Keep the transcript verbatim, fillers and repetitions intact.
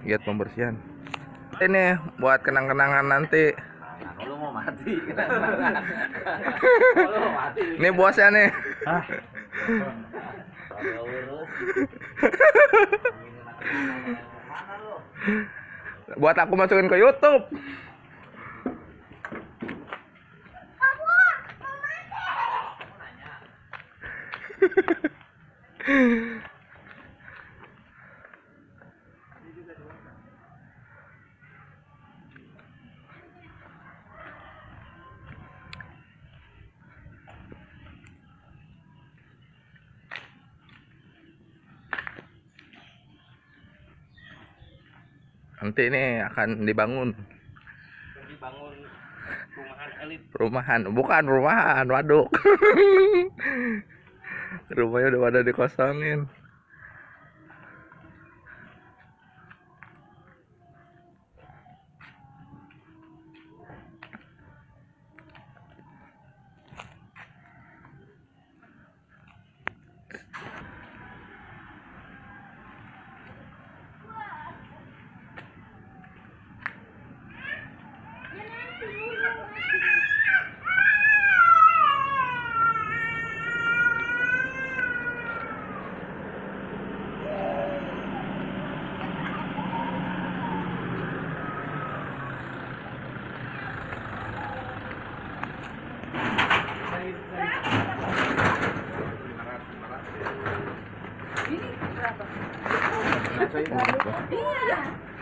giat pembersihan. Ini buat kenang-kenangan nanti. Nah, lu mau mati. Lu mau mati. Ini bosnya nih. Hah? Buat aku masukin ke YouTube. Nanti ini akan dibangun Dibangun perumahan elit. perumahan, bukan perumahan, waduk. Rumahnya udah pada dikosongin. Ini berapa? Iya ya.